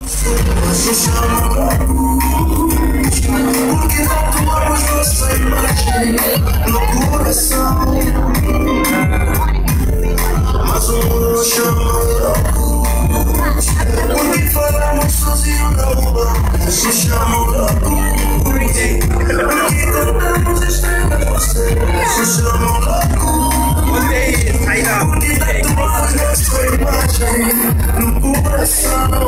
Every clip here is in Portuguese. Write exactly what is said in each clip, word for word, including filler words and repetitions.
Se chama loucura, porque tatuamos nossa imagem no coração. Mas o mundo nos chama loucura, porque falamos sozinho na rua. Se chama loucura, porque cantamos estrelas no céu. Se chama loucura, porque tatuamos nossa imagem no coração.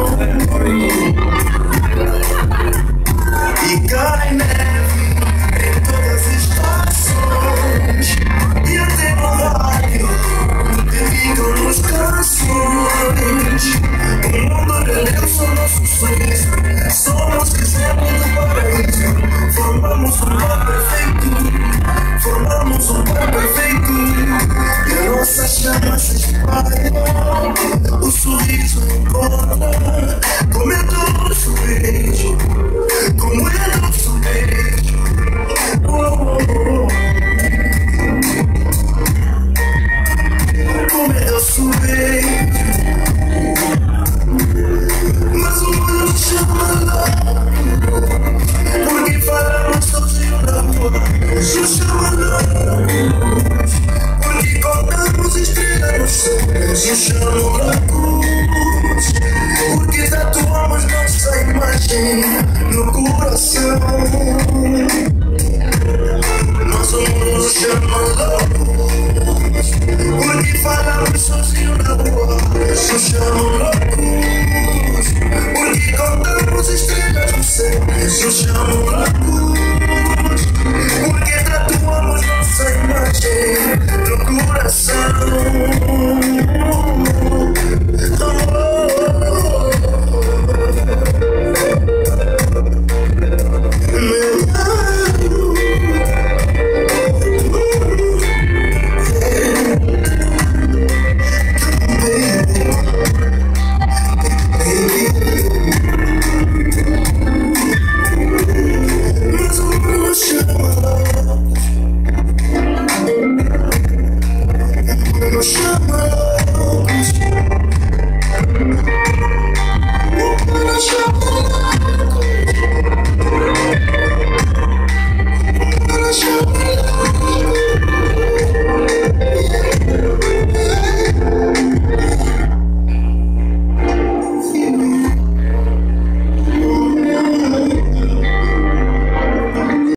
E cai neve em todas as estações, e até no rádio ficam nos canções. O mundo de Deus são nossos sonhos, somos exemplo do paraíso. Formamos um lar perfeito, formamos um lar perfeito. E a nossa chama se espalha, o sorriso encontra, como é doce o beijo, como é doce o beijo. Oh, oh, oh. Como é doce o beijo. Mas o mundo chama lá, porque falamos sozinho na rua. Se chama lá, porque contamos estrelas no céu. Se chama lá, porque tatuamos nossa imagem no coração. Mas o mundo chama lá, porque falamos sozinho na rua. Se chama lá, porque contamos estrelas no céu. Se chama lá, porque tatuamos nossa imagem no coração. Chama